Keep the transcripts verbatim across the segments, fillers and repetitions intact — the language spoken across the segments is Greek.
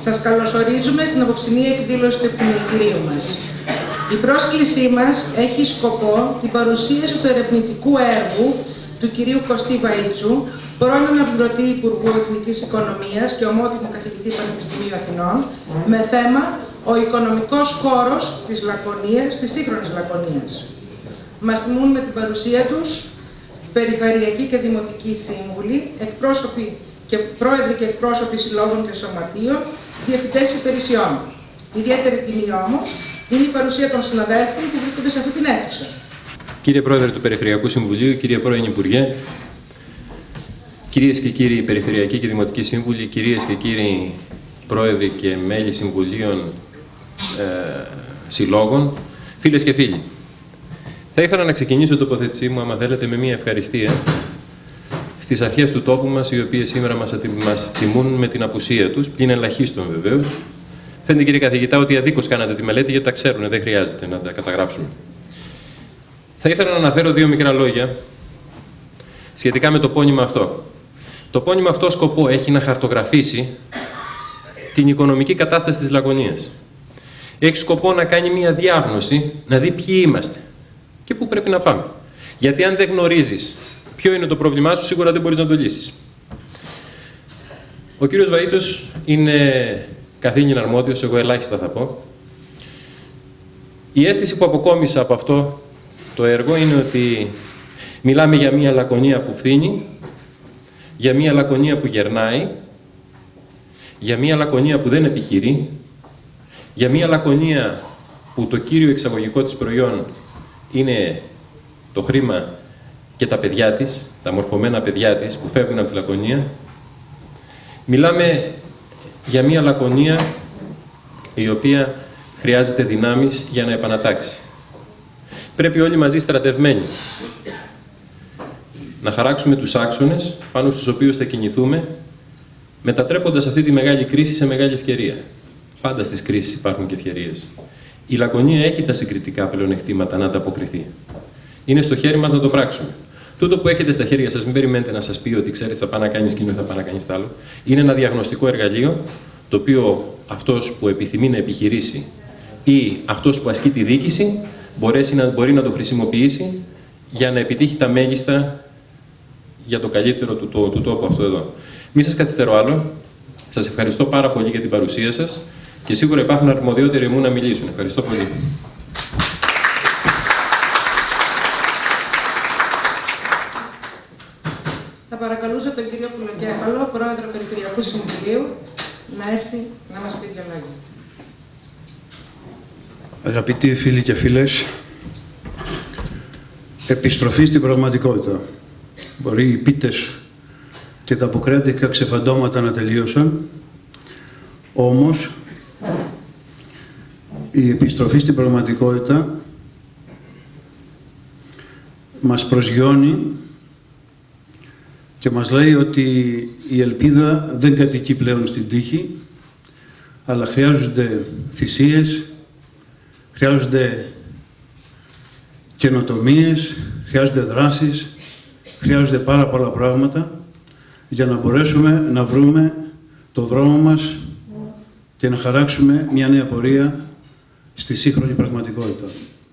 Σας καλωσορίζουμε στην απόψινή εκδήλωση του επιμελητηρίου μας. Η πρόσκλησή μας έχει σκοπό την παρουσίαση του ερευνητικού έργου του κυρίου Κωστή Βαΐτσου, πρώην αναπληρωτή Υπουργού Εθνικής Οικονομίας και ομότιμου καθηγητή Πανεπιστημίου Αθηνών, με θέμα «Ο οικονομικός χώρος της Λακωνίας, της σύγχρονης Λακωνίας». Μας τιμούν με την παρουσία τους περιφερειακοί και δημοτικοί σύμβουλοι, εκπρόσωποι και πρόεδροι και εκπρόσωποι συλλόγων και σωματείων, διευθυντές υπηρεσιών. Ιδιαίτερη τιμή όμως είναι η παρουσία των συναδέλφων που βρίσκονται σε αυτή την αίθουσα. Κύριε Πρόεδρε του Περιφερειακού Συμβουλίου, κύριε Πρώην Υπουργέ, κυρίες και κύριοι Περιφερειακοί και Δημοτικοί Σύμβουλοι, κυρίες και κύριοι Πρόεδροι και μέλη Συμβουλίων ε, Συλλόγων, φίλες και φίλοι. Θα ήθελα να ξεκινήσω την τοποθέτησή μου, άμα θέλετε, με μια ευχαριστία στις αρχές του τόπου μας, οι οποίες σήμερα μας, μας τιμούν με την απουσία τους, πλην ελαχίστων βεβαίως. Φαίνεται, κύριε καθηγητά, ότι αδίκως κάνατε τη μελέτη, γιατί τα ξέρουν, δεν χρειάζεται να τα καταγράψουν. Θα ήθελα να αναφέρω δύο μικρά λόγια σχετικά με το πόνημα αυτό. Το πόνημα αυτό σκοπό έχει να χαρτογραφήσει την οικονομική κατάσταση της Λακωνίας. Έχει σκοπό να κάνει μια διάγνωση, να δει ποιοι είμαστε και πού πρέπει να πάμε. Γιατί αν δεν γνωρίζεις ποιο είναι το πρόβλημά σου, σίγουρα δεν μπορείς να το λύσεις. Ο κύριος Βαΐτσος είναι καθήλυνα αρμόδιος, εγώ ελάχιστα θα πω. Η αίσθηση που αποκόμισα από αυτό το έργο είναι ότι μιλάμε για μια Λακωνία που φθήνει, για μια Λακωνία που γερνάει, για μια Λακωνία που δεν επιχειρεί, για μια Λακωνία που το κύριο εξαγωγικό της προϊόν είναι το χρήμα και τα παιδιά της, τα μορφωμένα παιδιά της που φεύγουν από τη Λακωνία. Μιλάμε για μια Λακωνία η οποία χρειάζεται δυνάμεις για να επανατάξει. Πρέπει όλοι μαζί στρατευμένοι να χαράξουμε τους άξονες πάνω στους οποίους θα κινηθούμε, μετατρέποντας αυτή τη μεγάλη κρίση σε μεγάλη ευκαιρία. Πάντα στις κρίσεις υπάρχουν και ευκαιρίες. Η Λακωνία έχει τα συγκριτικά πλεονεκτήματα να ανταποκριθεί. Είναι στο χέρι μας να το πράξουμε. Τούτο που έχετε στα χέρια σας, μην περιμένετε να σας πει ότι ξέρεις θα πάει να κάνεις εκείνο, θα πάει να κάνεις τ' άλλο. Είναι ένα διαγνωστικό εργαλείο, το οποίο αυτός που επιθυμεί να επιχειρήσει ή αυτός που ασκεί τη δίκηση μπορέσει να, μπορεί να το χρησιμοποιήσει για να επιτύχει τα μέγιστα για το καλύτερο του, του, του τόπου αυτό εδώ. Μη σας καθυστερώ άλλο. Σας ευχαριστώ πάρα πολύ για την παρουσία σας και σίγουρα υπάρχουν αρμοδιότεροι μου να μιλήσουν. Ευχαριστώ πολύ. Θα παρακαλούσα τον κύριο Πουλοκέφαλο, πρόεδρο Περιφερειακού Συμβουλίου, να έρθει να μας πει δύο λόγια. Αγαπητοί φίλοι και φίλες, επιστροφή στην πραγματικότητα. Μπορεί οι πίτες και τα αποκράτικα ξεφαντώματα να τελείωσαν, όμως η επιστροφή στην πραγματικότητα μας προσγειώνει και μας λέει ότι η ελπίδα δεν κατοικεί πλέον στην τύχη, αλλά χρειάζονται θυσίες, χρειάζονται καινοτομίες, χρειάζονται δράσεις, χρειάζονται πάρα πολλά πράγματα για να μπορέσουμε να βρούμε το δρόμο μας και να χαράξουμε μια νέα πορεία στη σύγχρονη πραγματικότητα.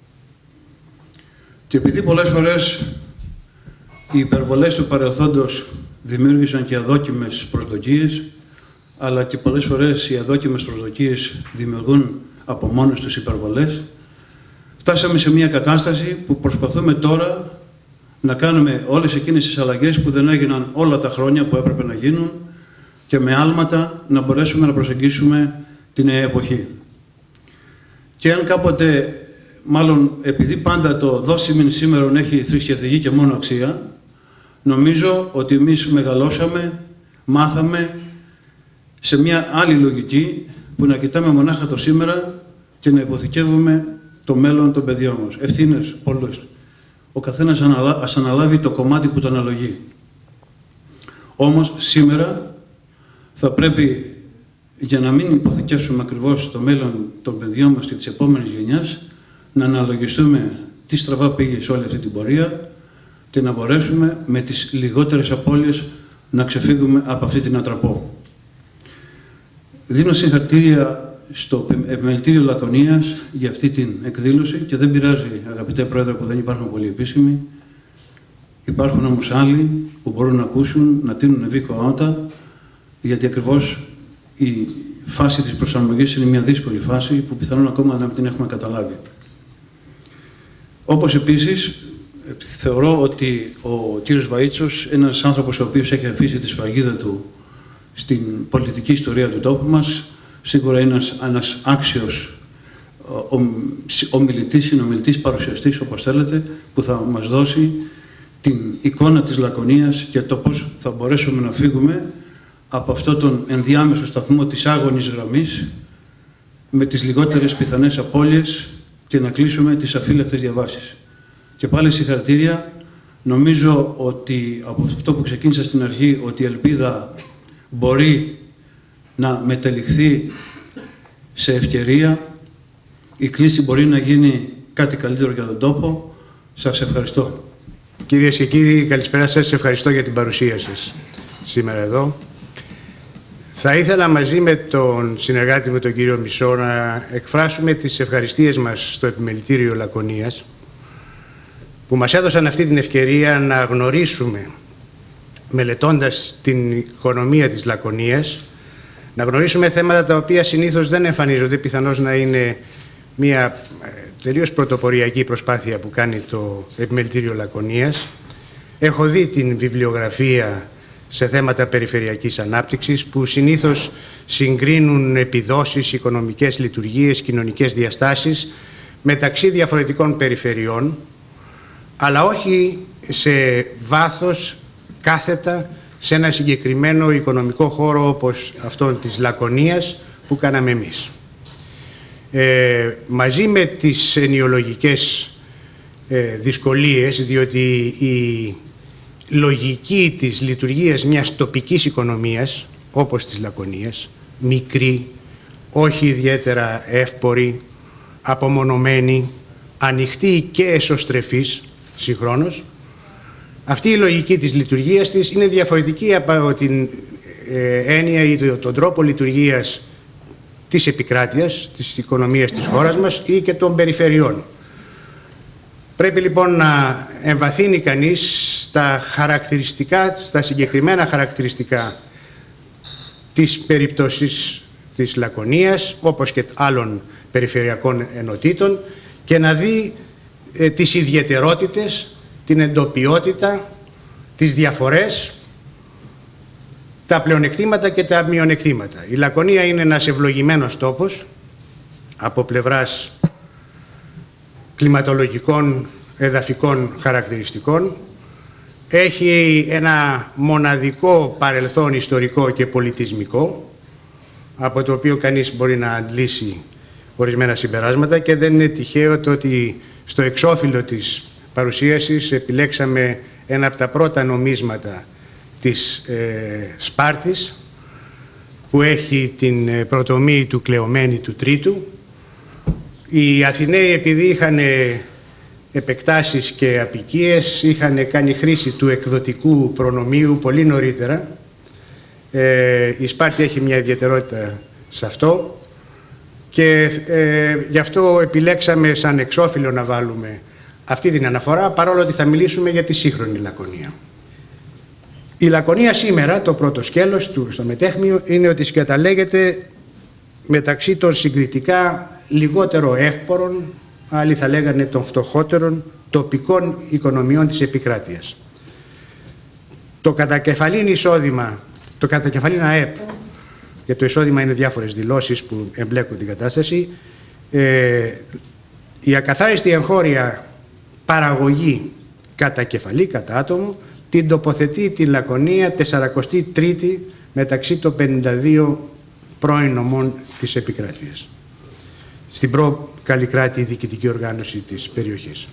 Και επειδή πολλές φορές οι υπερβολές του παρελθόντος δημιούργησαν και αδόκιμες προσδοκίες, αλλά και πολλές φορές οι αδόκιμες προσδοκίες δημιουργούν από μόνες τους υπερβολές, φτάσαμε σε μια κατάσταση που προσπαθούμε τώρα να κάνουμε όλες εκείνες τις αλλαγές που δεν έγιναν όλα τα χρόνια που έπρεπε να γίνουν και με άλματα να μπορέσουμε να προσεγγίσουμε τη νέα εποχή. Και αν κάποτε, μάλλον επειδή πάντα το δώσιμην σήμερον έχει θρησκευτική και μόνο αξία, νομίζω ότι εμείς μεγαλώσαμε, μάθαμε σε μια άλλη λογική που να κοιτάμε μονάχα το σήμερα και να υποθηκεύουμε το μέλλον των παιδιών μας. Ευθύνες πολλές. Ο καθένας ας αναλάβει το κομμάτι που τον αναλογεί. Όμως σήμερα θα πρέπει, για να μην υποθηκεύσουμε ακριβώς το μέλλον των παιδιών μας και της επόμενης γενιάς, να αναλογιστούμε τι στραβά πήγε σε όλη αυτή την πορεία και να μπορέσουμε με τις λιγότερες απώλειες να ξεφύγουμε από αυτή την ατραπό. Δίνω συγχαρητήρια στο Επιμελητήριο Λακωνίας για αυτή την εκδήλωση και δεν πειράζει, αγαπητέ Πρόεδρε, που δεν υπάρχουν πολύ επίσημοι. Υπάρχουν όμως άλλοι που μπορούν να ακούσουν, να τίνουν ευήκο αότα, γιατί ακριβώς η φάση της προσαρμογής είναι μια δύσκολη φάση που πιθανόν ακόμα να μην την έχουμε καταλάβει. Όπως επίσης, θεωρώ ότι ο κύριος Βαΐτσος, ένας άνθρωπος ο οποίος έχει αφήσει τη σφραγίδα του στην πολιτική ιστορία του τόπου μας, σίγουρα είναι ένας, ένας άξιος ομιλητής, συνομιλητής, παρουσιαστής, όπως θέλετε, που θα μας δώσει την εικόνα της Λακωνίας και το πώς θα μπορέσουμε να φύγουμε από αυτόν τον ενδιάμεσο σταθμό της άγονης γραμμής με τις λιγότερες πιθανές απώλειες και να κλείσουμε τις αφύλακτες διαβάσεις. Και πάλι συγχαρητήρια. Νομίζω ότι από αυτό που ξεκίνησα στην αρχή, ότι η ελπίδα μπορεί να μετελιχθεί σε ευκαιρία, η κρίση μπορεί να γίνει κάτι καλύτερο για τον τόπο. Σας ευχαριστώ. Κυρίες και κύριοι, καλησπέρα σας. Σας ευχαριστώ για την παρουσία σας σήμερα εδώ. Θα ήθελα μαζί με τον συνεργάτη μου, τον κύριο Μισό, να εκφράσουμε τις ευχαριστίες μας στο Επιμελητήριο Λακωνίας, που μας έδωσαν αυτή την ευκαιρία να γνωρίσουμε, μελετώντας την οικονομία της Λακωνίας, να γνωρίσουμε θέματα τα οποία συνήθως δεν εμφανίζονται, πιθανώς να είναι μια τελείως πρωτοποριακή προσπάθεια που κάνει το Επιμελητήριο Λακωνίας. Έχω δει την βιβλιογραφία σε θέματα περιφερειακής ανάπτυξης που συνήθως συγκρίνουν επιδόσεις, οικονομικές λειτουργίες, κοινωνικές διαστάσεις μεταξύ διαφορετικών περιφερειών, αλλά όχι σε βάθος κάθετα σε ένα συγκεκριμένο οικονομικό χώρο όπως αυτόν της Λακωνίας που κάναμε εμείς. Ε, μαζί με τις ενοιολογικές ε, δυσκολίες, διότι η λογική της λειτουργίας μιας τοπικής οικονομίας, όπως της Λακωνίας, μικρή, όχι ιδιαίτερα εύπορη, απομονωμένη, ανοιχτή και εσωστρεφής συγχρόνως, αυτή η λογική της λειτουργίας της είναι διαφορετική από την ε, έννοια ή τον τρόπο λειτουργίας της επικράτειας, της οικονομίας της χώρας μας ή και των περιφερειών. Πρέπει λοιπόν να εμβαθύνει κανείς στα χαρακτηριστικά, στα συγκεκριμένα χαρακτηριστικά της περίπτωσης της Λακωνίας, όπως και άλλων περιφερειακών ενωτήτων, και να δει ε, τις ιδιαιτερότητες, την εντοπιότητα, τις διαφορές, τα πλεονεκτήματα και τα μειονεκτήματα. Η Λακωνία είναι ένας ευλογημένος τόπος από πλευράς κλιματολογικών, εδαφικών χαρακτηριστικών. Έχει ένα μοναδικό παρελθόν ιστορικό και πολιτισμικό, από το οποίο κανείς μπορεί να αντλήσει ορισμένα συμπεράσματα, και δεν είναι τυχαίο το ότι στο εξώφυλλο της παρουσίασης επιλέξαμε ένα από τα πρώτα νομίσματα της ε, Σπάρτης, που έχει την ε, πρωτομοίη του Κλεομένη του Τρίτου. Οι Αθηναίοι, επειδή είχαν επεκτάσεις και αποικίες, είχαν κάνει χρήση του εκδοτικού προνομίου πολύ νωρίτερα. Ε, η Σπάρτη έχει μια ιδιαιτερότητα σε αυτό και ε, γι' αυτό επιλέξαμε σαν εξώφυλλο να βάλουμε αυτή την αναφορά, παρόλο ότι θα μιλήσουμε για τη σύγχρονη Λακωνία. Η Λακωνία σήμερα, το πρώτο σκέλος του στο μετέχμιο, είναι ότι συγκαταλέγεται μεταξύ των συγκριτικά λιγότερο εύπορων, άλλοι θα λέγανε των φτωχότερων, τοπικών οικονομιών της επικράτειας. Το κατακεφαλήν εισόδημα, το κατακεφαλήν ΑΕΠ, και το εισόδημα είναι διάφορες δηλώσεις που εμπλέκουν την κατάσταση, ε, η ακαθάριστη εγχώρια παραγωγή κατά κεφαλή, κατά άτομο, την τοποθετεί τη Λακωνία τεσσαρακοστή τρίτη μεταξύ των πενήντα δύο πρώην νομών της επικράτειας, στην προ-Καλλικράτη διοικητική οργάνωση της περιοχής.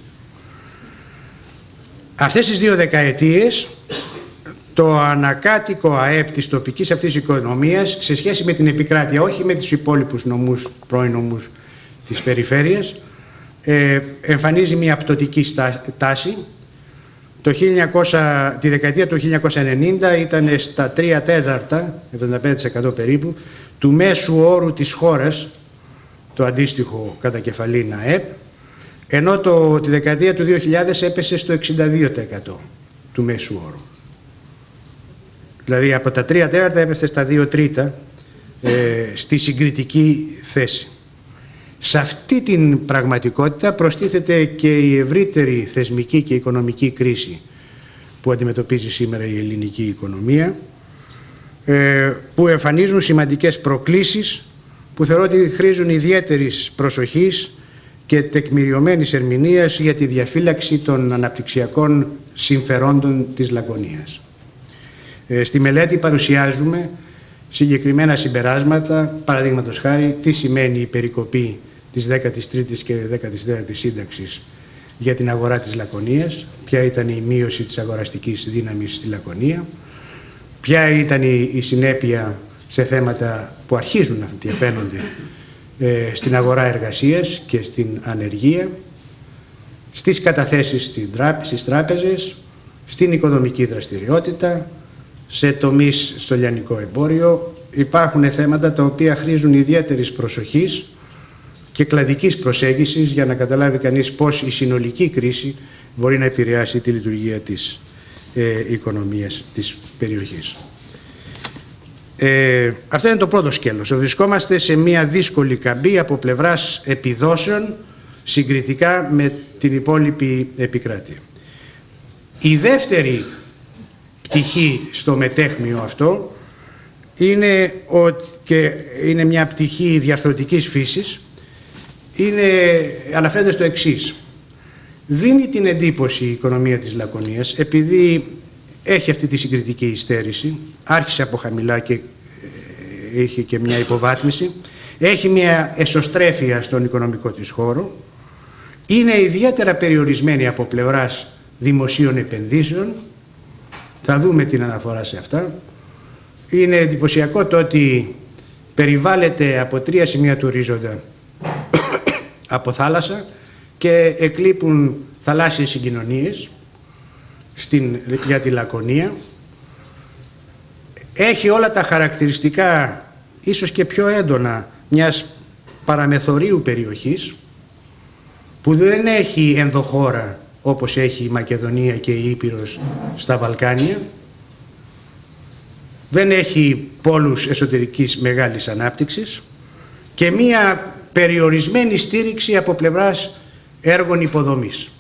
Αυτές τις δύο δεκαετίες το ανακάτοικο ΑΕΠ της τοπικής αυτής οικονομίας σε σχέση με την επικράτεια, όχι με τους υπόλοιπους νομούς, πρώην νομούς της περιφέρειας, ε, εμφανίζει μια πτωτική τάση, το χίλια, τη δεκαετία του χίλια εννιακόσια ενενήντα ήταν στα τρία τέταρτα, εβδομήντα πέντε τοις εκατό περίπου, του μέσου όρου της χώρας, το αντίστοιχο κατά κεφαλήν ΑΕΠ, ενώ το, τη δεκαετία του δύο χιλιάδες έπεσε στο εξήντα δύο τοις εκατό του μέσου όρου. Δηλαδή από τα τρία τέταρτα έπεσε στα δύο τρίτα ε, στη συγκριτική θέση. Σε αυτή την πραγματικότητα προστίθεται και η ευρύτερη θεσμική και οικονομική κρίση που αντιμετωπίζει σήμερα η ελληνική οικονομία, ε, που εμφανίζουν σημαντικές προκλήσεις που θεωρώ ότι χρήζουν ιδιαίτερης προσοχής και τεκμηριωμένης ερμηνείας για τη διαφύλαξη των αναπτυξιακών συμφερόντων της Λακωνίας. Ε, στη μελέτη παρουσιάζουμε συγκεκριμένα συμπεράσματα, παραδείγματος χάρη τι σημαίνει η περικοπή της δέκατης τρίτης και δέκατης τέταρτης σύνταξης για την αγορά της Λακωνίας, ποια ήταν η μείωση της αγοραστικής δύναμης στη Λακωνία, ποια ήταν η, η συνέπεια σε θέματα που αρχίζουν να διαφαίνονται ε, στην αγορά εργασίας και στην ανεργία, στις καταθέσεις στην τράπε, στις τράπεζες, στην οικονομική δραστηριότητα, σε τομείς στο λιανικό εμπόριο. Υπάρχουν θέματα τα οποία χρήζουν ιδιαίτερης προσοχής και κλαδικής προσέγγισης για να καταλάβει κανείς πώς η συνολική κρίση μπορεί να επηρεάσει τη λειτουργία της ε, οικονομίας της περιοχής. Ε, αυτό είναι το πρώτο σκέλος. Βρισκόμαστε σε μια δύσκολη καμπή από πλευράς επιδόσεων συγκριτικά με την υπόλοιπη επικράτεια. Η δεύτερη πτυχή στο μετέχμιο αυτό είναι, ότι, και είναι μια πτυχή διαρθρωτικής φύσης, είναι, αναφέρεται στο εξής. Δίνει την εντύπωση η οικονομία της Λακωνίας, επειδή έχει αυτή τη συγκριτική υστέρηση, άρχισε από χαμηλά και έχει και μια υποβάθμιση, έχει μια εσωστρέφεια στον οικονομικό της χώρο, είναι ιδιαίτερα περιορισμένη από πλευράς δημοσίων επενδύσεων, θα δούμε την αναφορά σε αυτά. Είναι εντυπωσιακό το ότι περιβάλλεται από τρία σημεία του ορίζοντα από θάλασσα και εκλείπουν θαλάσσιες συγκοινωνίες στην, για τη Λακωνία. Έχει όλα τα χαρακτηριστικά, ίσως και πιο έντονα, μιας παραμεθορίου περιοχής που δεν έχει ενδοχώρα όπως έχει η Μακεδονία και η Ήπειρος στα Βαλκάνια. Δεν έχει πόλους εσωτερικής μεγάλης ανάπτυξης και μία περιορισμένη στήριξη από πλευράς έργων υποδομής.